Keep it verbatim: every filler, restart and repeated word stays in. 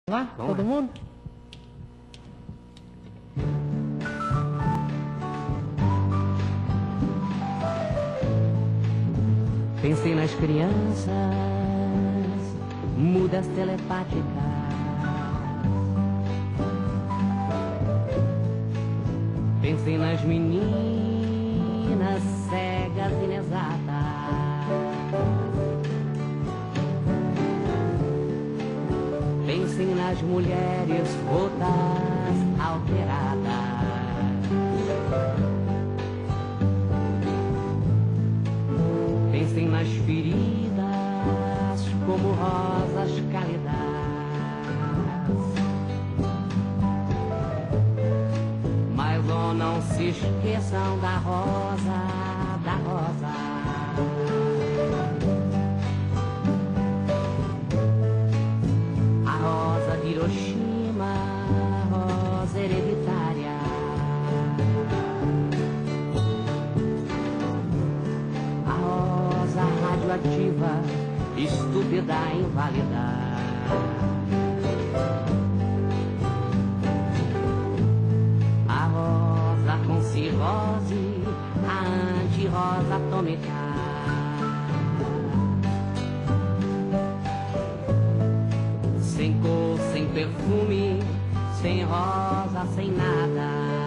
Lá, Vamos todo lá. mundo? Pensei nas crianças, mudas telepáticas. Pensei nas meninas cegas e inexatas. Pensei nas mulheres rotas, alteradas. Pensei nas feridas como rosas cálidas. Mas oh, não se esqueçam da rosa, da rosa. A rosa de Hiroshima, rosa hereditária. A rosa radioativa, estúpida, inválida. A rosa com cirrose, a anti-rosa atômica. Sem cor, sem perfume, sem rosa, sem nada.